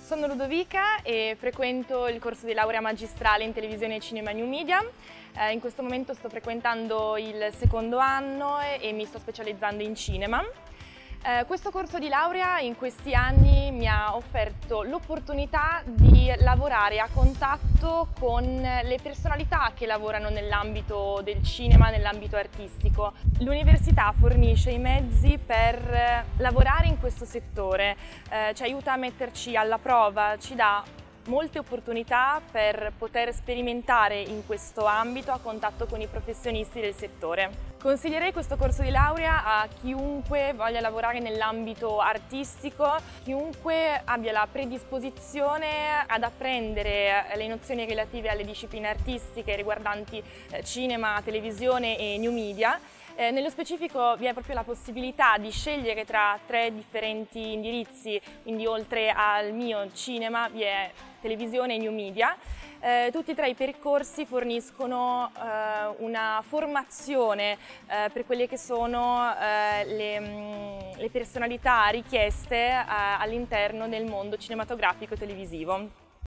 Sono Ludovica e frequento il corso di laurea magistrale in televisione e cinema New Media. In questo momento sto frequentando il secondo anno e mi sto specializzando in cinema. Questo corso di laurea in questi anni mi ha offerto l'opportunità di lavorare a contatto con le personalità che lavorano nell'ambito del cinema, nell'ambito artistico. L'università fornisce i mezzi per lavorare in questo settore, ci aiuta a metterci alla prova, ci dà molte opportunità per poter sperimentare in questo ambito a contatto con i professionisti del settore. Consiglierei questo corso di laurea a chiunque voglia lavorare nell'ambito artistico, chiunque abbia la predisposizione ad apprendere le nozioni relative alle discipline artistiche riguardanti cinema, televisione e new media. Nello specifico vi è proprio la possibilità di scegliere tra 3 differenti indirizzi, quindi oltre al mio cinema vi è televisione e new media. Tutti e 3 i percorsi forniscono una formazione per quelle che sono le personalità richieste all'interno del mondo cinematografico e televisivo.